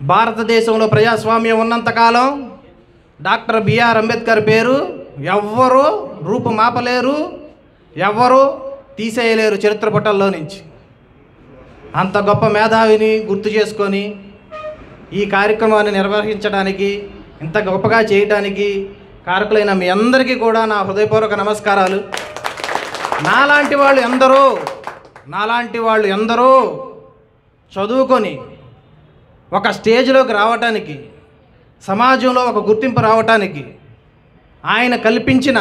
భారతదేశంలో ప్రజాస్వామ్యం ఉన్నంతకాలం డాక్టర్ బిఆర్ అంబేద్కర్ పేరు ఎవ్వరూ రూపుమాపలేరు, ఎవ్వరూ తీసేయలేరు చరిత్ర పుటల్లో నుంచి. అంత గొప్ప మేధావిని గుర్తు చేసుకొని ఈ కార్యక్రమాన్ని నిర్వహించడానికి, ఇంత గొప్పగా చేయడానికి కారకులైన మీ అందరికీ కూడా నా హృదయపూర్వక నమస్కారాలు. నాలాంటి వాళ్ళు ఎందరో చదువుకొని ఒక స్టేజ్లోకి రావటానికి, సమాజంలో ఒక గుర్తింపు రావటానికి ఆయన కల్పించిన,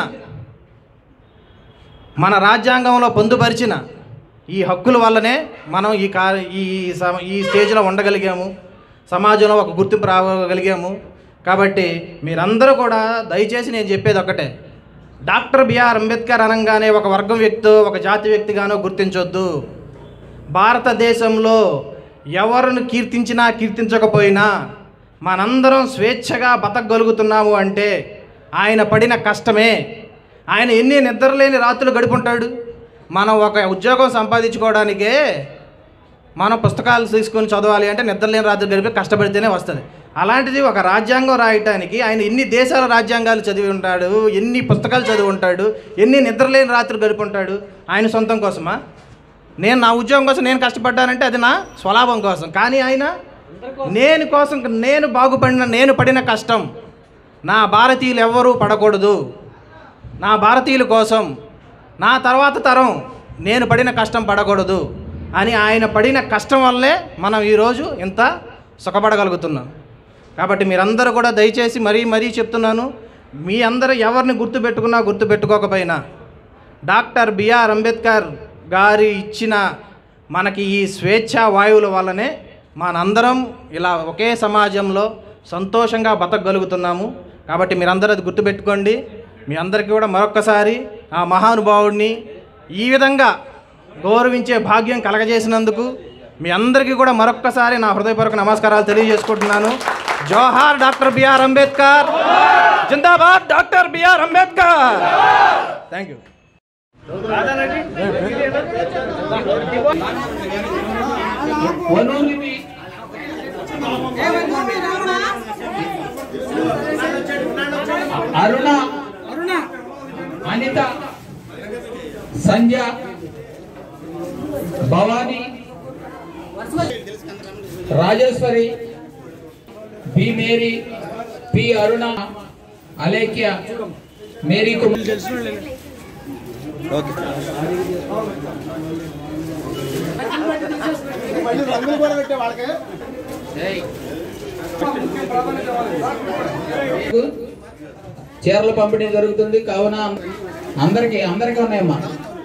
మన రాజ్యాంగంలో పొందుపరిచిన ఈ హక్కుల వల్లనే మనం ఈ స్టేజ్లో ఉండగలిగాము, సమాజంలో ఒక గుర్తింపు రాగలిగాము. కాబట్టి మీరందరూ కూడా దయచేసి నేను చెప్పేది ఒకటే, డాక్టర్ బిఆర్ అంబేద్కర్ అనగానే ఒక వర్గం వ్యక్తితో, ఒక జాతి వ్యక్తిగానో గుర్తించొద్దు. భారతదేశంలో ఎవరిని కీర్తించినా కీర్తించకపోయినా మనందరం స్వేచ్ఛగా బతకగలుగుతున్నాము అంటే ఆయన పడిన కష్టమే. ఆయన ఎన్ని నిద్రలేని రాత్రులు గడుపుంటాడు. మనం ఒక ఉద్యోగం సంపాదించుకోవడానికే మనం పుస్తకాలు తీసుకొని చదవాలి అంటే నిద్రలేని రాత్రులు గడిపి కష్టపడితేనే వస్తుంది. అలాంటిది ఒక రాజ్యాంగం రాయటానికి ఆయన ఎన్ని దేశాల రాజ్యాంగాలు చదివి ఉంటాడు, ఎన్ని పుస్తకాలు చదివి ఉంటాడు, ఎన్ని నిద్రలేని రాత్రులు గడుపుంటాడు. ఆయన సొంతం కోసమా? నేను నా ఉద్యోగం కోసం నేను కష్టపడ్డానంటే అది నా స్వలాభం కోసం. కానీ ఆయన నేను పడిన కష్టం నా భారతీయులు ఎవ్వరూ పడకూడదు, నా భారతీయుల కోసం, నా తర్వాత తరం నేను పడిన కష్టం పడకూడదు అని ఆయన పడిన కష్టం వల్లే మనం ఈరోజు ఇంత సుఖపడగలుగుతున్నాం. కాబట్టి మీరందరూ కూడా దయచేసి మరీ చెప్తున్నాను, మీ అందరూ ఎవరిని గుర్తుపెట్టుకున్నా గుర్తుపెట్టుకోకపోయినా డాక్టర్ బిఆర్ అంబేద్కర్ గారి ఇచ్చిన మనకి ఈ స్వేచ్ఛా వాయువుల వల్లనే మనందరం ఇలా ఒకే సమాజంలో సంతోషంగా బతకగలుగుతున్నాము. కాబట్టి మీరందరూ అది గుర్తుపెట్టుకోండి. మీ అందరికీ కూడా మరొక్కసారి ఆ మహానుభావుడిని ఈ విధంగా గౌరవించే భాగ్యం కలగజేసినందుకు మీ అందరికీ కూడా మరొక్కసారి నా హృదయపూర్వక నమస్కారాలు తెలియజేసుకుంటున్నాను. జోహార్ డాక్టర్ బిఆర్ అంబేద్కర్, జిందాబాద్ doctor B R Ambedkar. Thank you. Aruna, Anitha, Sandhya, Bhavani, Rajeshwari, B Mary, P Aruna, Alekhya, Mary చీరల పంపిణీ జరుగుతుంది. కావున అందరికీ ఉన్నాయమ్మా.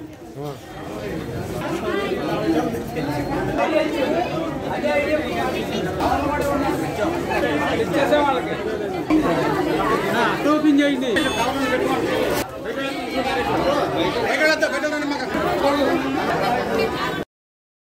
ఓపెన్ చేయండి. పెట్టండి